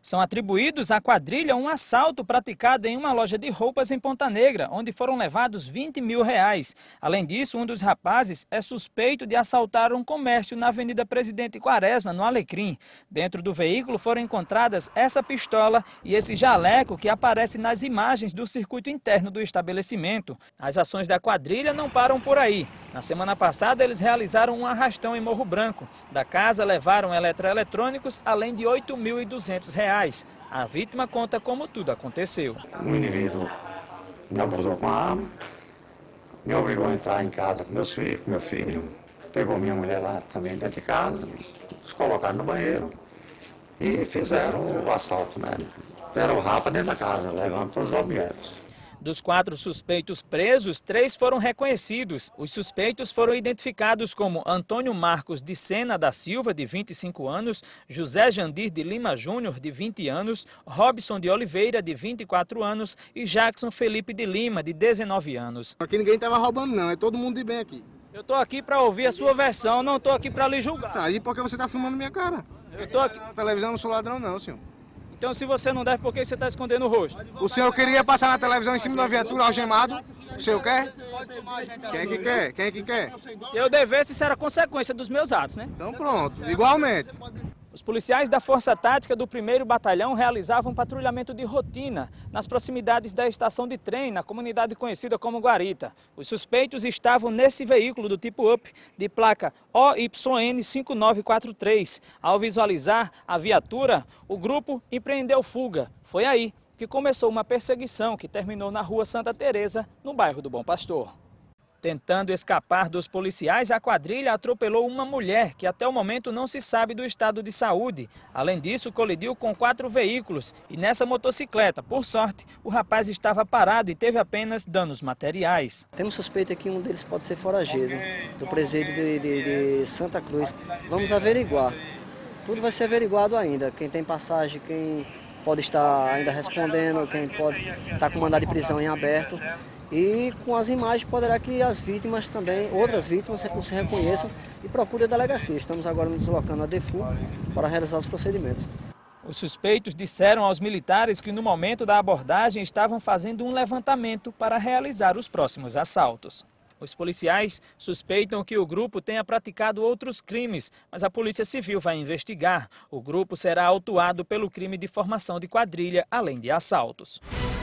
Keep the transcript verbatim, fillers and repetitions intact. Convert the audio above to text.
São atribuídos à quadrilha um assalto praticado em uma loja de roupas em Ponta Negra, onde foram levados vinte mil reais. Além disso, um dos rapazes é suspeito de assaltar um comércio na Avenida Presidente Quaresma, no Alecrim. Dentro do veículo foram encontradas essa pistola e esse jaleco que aparece nas imagens do circuito interno do estabelecimento. As ações da quadrilha não param por aí. Na semana passada, eles realizaram um arrastão em Morro Branco. Da casa levaram eletroeletrônicos, além de oito mil e duzentos reais. A vítima conta como tudo aconteceu. Um indivíduo me abordou com a arma, me obrigou a entrar em casa com meus filhos, com meu filho, pegou minha mulher lá também dentro de casa, os colocaram no banheiro e fizeram o assalto, né? Deram o rapa dentro da casa, levando todos os objetos. Dos quatro suspeitos presos, três foram reconhecidos. Os suspeitos foram identificados como Antônio Marcos de Sena da Silva, de vinte e cinco anos, José Jandir de Lima Júnior, de vinte anos, Robson de Oliveira, de vinte e quatro anos e Jackson Felipe de Lima, de dezenove anos. Aqui ninguém estava roubando não, é todo mundo de bem aqui. Eu estou aqui para ouvir a sua versão, não estou aqui para lhe julgar. Aí porque você está filmando minha cara. Eu estou aqui. Na televisão não sou ladrão não, senhor. Então, se você não deve, por que você está escondendo o rosto? O senhor queria passar na televisão em cima de uma viatura algemado? O senhor quer? Quem é que quer? Quem é que quer? Se eu devesse, isso era consequência dos meus atos, né? Então pronto, igualmente. Os policiais da Força Tática do primeiro Batalhão realizavam patrulhamento de rotina nas proximidades da estação de trem, na comunidade conhecida como Guarita. Os suspeitos estavam nesse veículo do tipo Up, de placa O Y N cinco nove quatro três. Ao visualizar a viatura, o grupo empreendeu fuga. Foi aí que começou uma perseguição que terminou na rua Santa Teresa, no bairro do Bom Pastor. Tentando escapar dos policiais, a quadrilha atropelou uma mulher que até o momento não se sabe do estado de saúde. Além disso, colidiu com quatro veículos e nessa motocicleta, por sorte, o rapaz estava parado e teve apenas danos materiais. Temos suspeita que um deles pode ser foragido, do presídio de, de, de Santa Cruz. Vamos averiguar. Tudo vai ser averiguado ainda. Quem tem passagem, quem pode estar ainda respondendo, quem pode estar com mandado de prisão em aberto. E com as imagens poderá que as vítimas também, outras vítimas se reconheçam e procurem a delegacia. Estamos agora nos deslocando a DEFU para realizar os procedimentos. Os suspeitos disseram aos militares que no momento da abordagem estavam fazendo um levantamento para realizar os próximos assaltos. Os policiais suspeitam que o grupo tenha praticado outros crimes, mas a Polícia Civil vai investigar. O grupo será autuado pelo crime de formação de quadrilha, além de assaltos.